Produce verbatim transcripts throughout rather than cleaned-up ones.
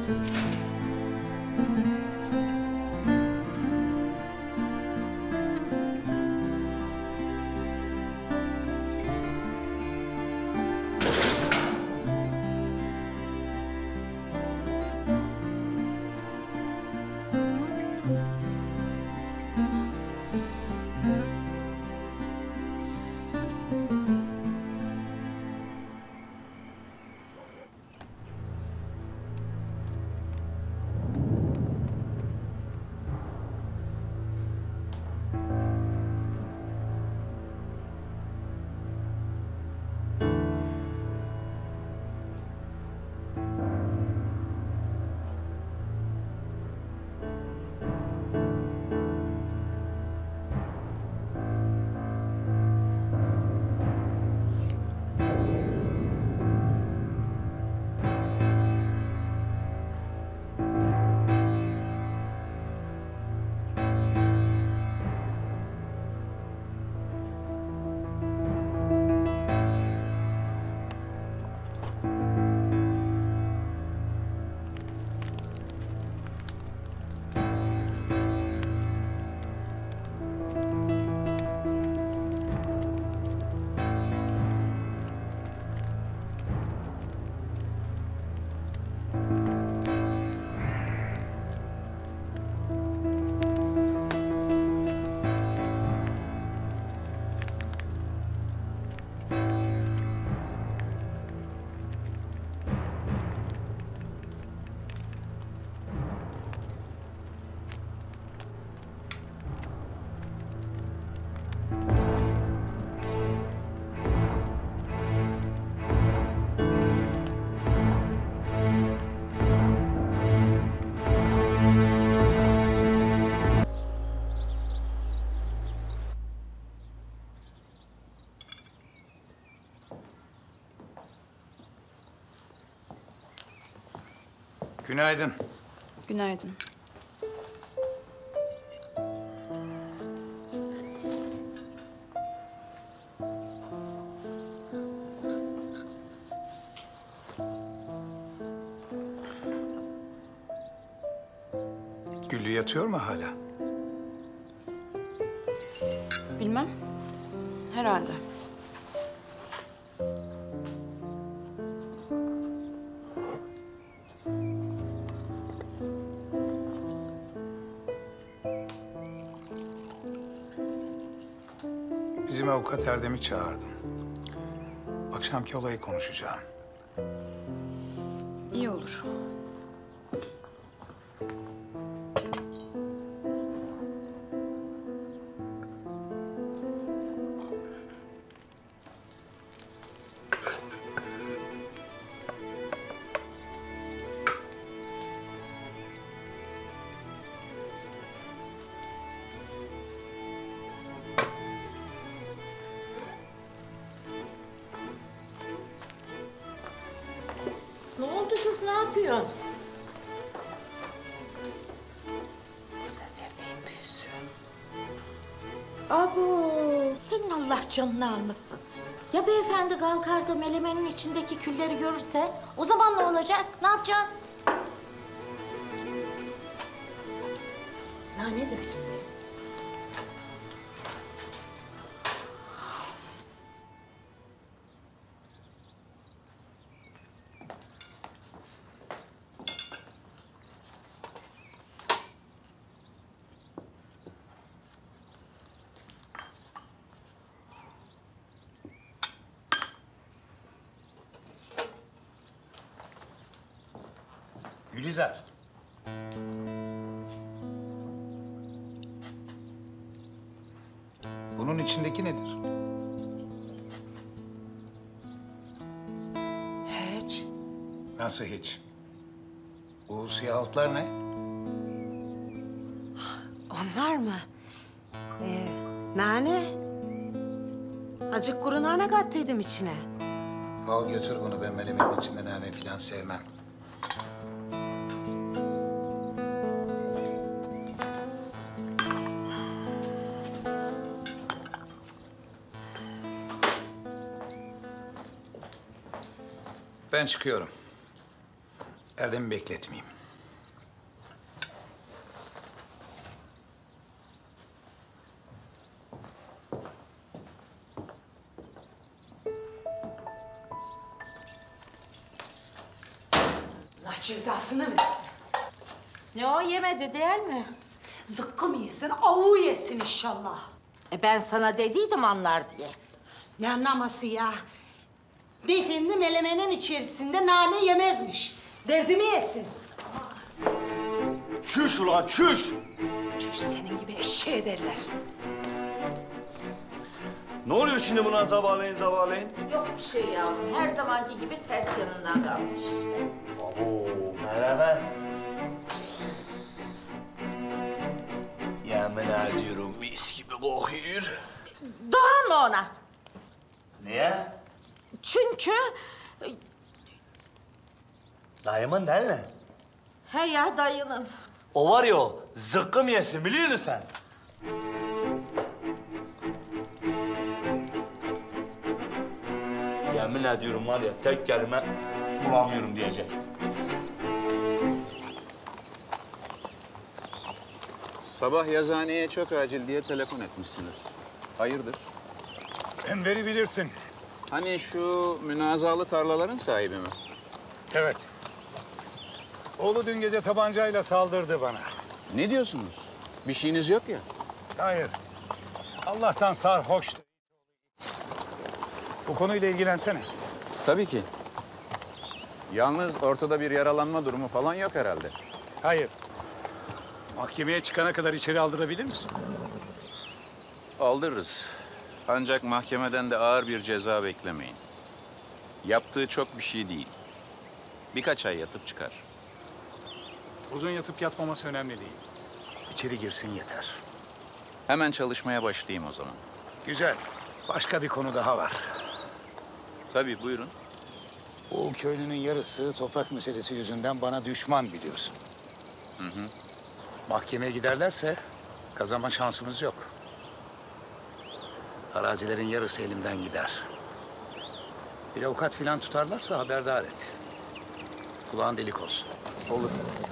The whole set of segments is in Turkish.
Günaydın. Günaydın. Güllü yatıyor mu hala? Bilmem. Herhalde. Bizim avukat Erdem'i çağırdım. Akşamki olayı konuşacağım. İyi olur. Ne oldu kız, ne yapıyorsun? Bu sefer benim büyüsü. Abo, senin Allah canını almasın. Ya beyefendi kalkar da melemenin içindeki külleri görürse, o zaman ne olacak? Ne yapacaksın? Nane döktüm derim. Gülizar. Bunun içindeki nedir? Hiç. Nasıl hiç? Bu siyah otlar ne? Onlar mı? Ee, nane. Acık kuru nane kattıydım içine. Al götür bunu, ben melemenin içinde nane falan sevmem. Ben çıkıyorum. Erdem'i bekletmeyeyim. Allah cezasını versin. Ne o yemedi değil mi? Zıkkım yesin, avu yesin inşallah. E ben sana dediydim anlar diye. Ne anlaması ya? Beyefendi melemenin içerisinde nane yemezmiş. Derdimi yesin. Çüş ulan çüş! Çüş senin gibi eşeğe derler. Ne oluyor şimdi buna zabağlayın zabağlayın? Yok bir şey yavrum. Her zamanki gibi ters yanından kalmış işte. Oo merhaba. Yemin ediyorum mis gibi kokuyor. Doğan mı ona? Niye? Çünkü... Dayımın değil mi? He ya dayının. O var ya o, zıkkım yesin biliyor musun sen? Yemin ediyorum var ya tek kelime bulamıyorum diyecek. Sabah yazıhaneye çok acil diye telefon etmişsiniz. Hayırdır? Enver'i bilirsin. Hani şu münazalı tarlaların sahibi mi? Evet. Oğlu dün gece tabancayla saldırdı bana. Ne diyorsunuz? Bir şeyiniz yok ya. Hayır. Allah'tan sarhoştu. Bu konuyla ilgilensene. Tabii ki. Yalnız ortada bir yaralanma durumu falan yok herhalde. Hayır. Mahkemeye çıkana kadar içeri aldırabilir misin? Aldırırız. Ancak mahkemeden de ağır bir ceza beklemeyin. Yaptığı çok bir şey değil. Birkaç ay yatıp çıkar. Uzun yatıp yatmaması önemli değil. İçeri girsin yeter. Hemen çalışmaya başlayayım o zaman. Güzel. Başka bir konu daha var. Tabii buyurun. Bu köylünün yarısı toprak meselesi yüzünden bana düşman biliyorsun. Hı hı. Mahkemeye giderlerse kazanma şansımız yok. Arazilerin yarısı elimden gider. Bir avukat filan tutarlarsa haberdar et. Kulağın delik olsun. Olur.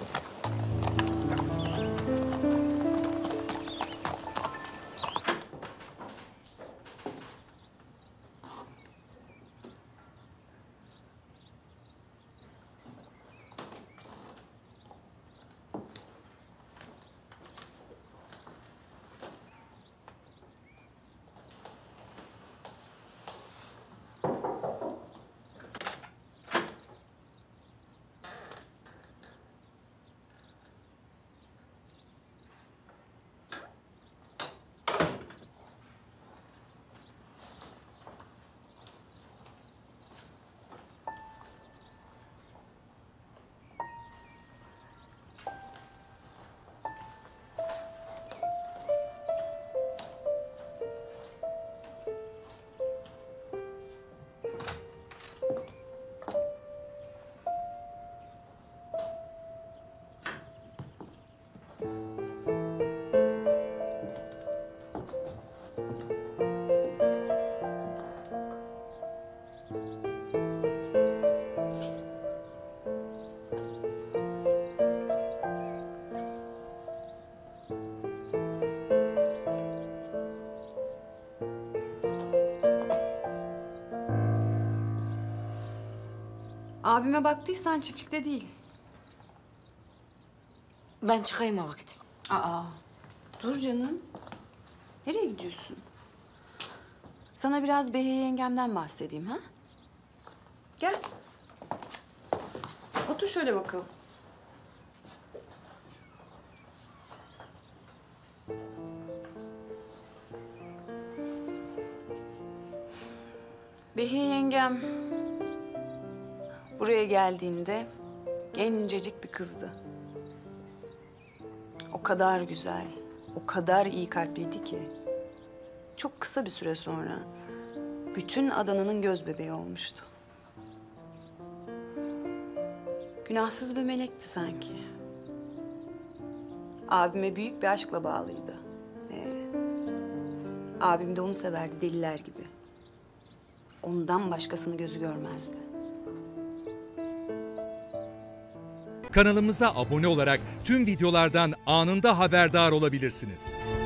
Abime baktıysan çiftlikte değil. Ben çıkayım o vakti. Aa, dur canım. Nereye gidiyorsun? Sana biraz Behiye yengemden bahsedeyim ha? Gel. Otur şöyle bakalım. Behiye yengem buraya geldiğinde gencecik bir kızdı. O kadar güzel, o kadar iyi kalpliydi ki çok kısa bir süre sonra bütün Adana'nın göz bebeği olmuştu. Günahsız bir melekti sanki. Abime büyük bir aşkla bağlıydı. Ee, abim de onu severdi deliler gibi. Ondan başkasını gözü görmezdi. Kanalımıza abone olarak tüm videolardan anında haberdar olabilirsiniz.